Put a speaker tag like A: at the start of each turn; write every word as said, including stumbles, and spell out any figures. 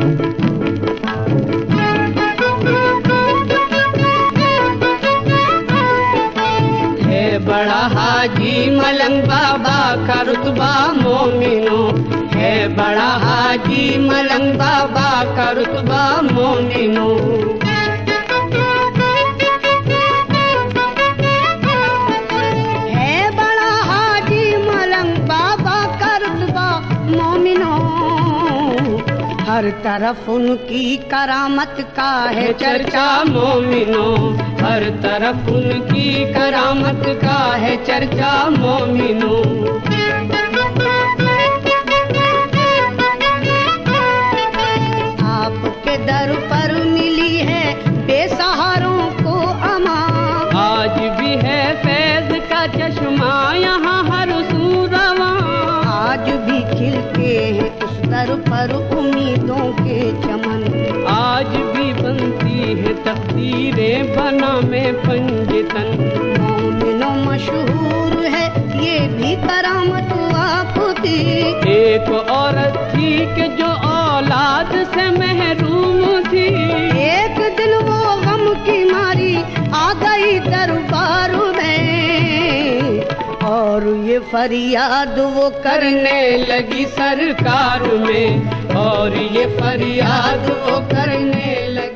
A: बड़ा हाजी मलंग बाबा का रुतबा मोमिनो है, बड़ा हाजी मलंग बाबा का रुतबा मोमिनो।
B: है बड़ा हाजी मलंग बाबा का रुतबा मोमिनो, हर तरफ उनकी करामत का है
A: चर्चा मोमिनो, हर तरफ उनकी करामत का है चर्चा मोमिनो।
B: आपके दर पर मिली है बेसहारों को अमान,
A: आज भी है फैज का चश्मा यहाँ हर सू रवां,
B: आज भी खिलते हैं उस दर पर उम्मीदों के चमन,
A: आज भी बनती है तकदीरें बना में पंजतन।
B: मोमिनो मशहूर है ये भी करामत आपकी,
A: एक औरत थी कि जो औलाद से महरूम थी,
B: एक दिन वो गम की मारी आ गई दरबार में, और ये फरियाद वो
A: करने लगी सरकार में, और ये फरियाद वो करने लगी।